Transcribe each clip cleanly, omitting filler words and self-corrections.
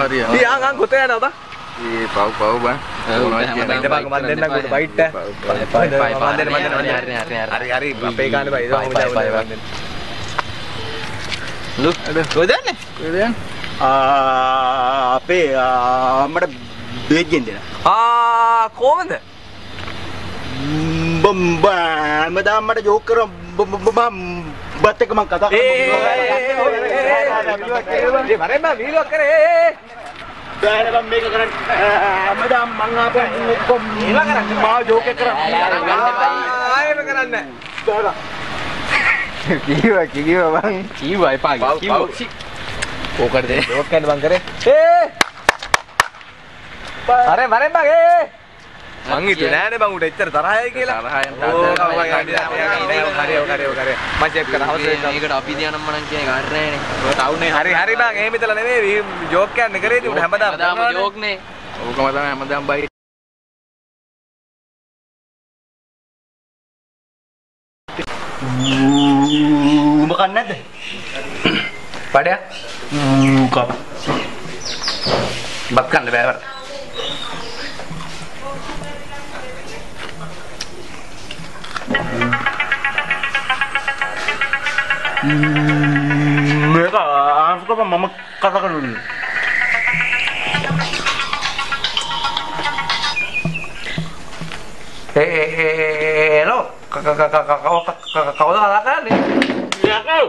harian. Ang kota yana ta. Pau bang. Kita bang mandir na kudu bite. Mandir. Hari apa ikan bhai? Mandir. Lu, godan ne? Godan. අපේ අම්මට beige ගෙන් දෙන්න. කොහොමද? මම මට joke කරා බත් එක මම කතා වරෙන් බා වීලුවක් කරේ. බෑනේ මම මේක කරන්නේ. මම මං ආපහු ඔක්කොම මා ජෝක් එක කරා. ආයෙම කරන්නේ නැහැ. කිව්වා බං. කිව්වා එපා කිව්වා. ඕකට දෙන්න ජෝක් කරන්න බං කරේ. අර වරෙන් බා මං හිතුවේ නෑනේ බං උට එච්චර තරහයි කියලා. තරහයන් හරි. මම චෙක් කරා. මේකට අපි දිහානම් මනම් කියන්නේ කාර්යය නෑනේ. ටවුනේ හරි බං එහෙම හිතලා නෙමෙයි ජෝක් කියන්නේ කරේදී උට හැමදාම ජෝක් නේ. ඕකම තමයි හැමදාම බයි. උඹ කන්නේ නැද්ද? පඩයක් කප. බත් කන්න බෑ වර. මේක ආන්සර් මම කතා කරන්නේ. hello kau kata nih Ya kau.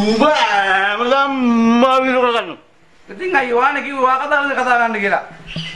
Mbak, mama mau bilang kan. Keting ayo ane kiwa kata kata kan gila.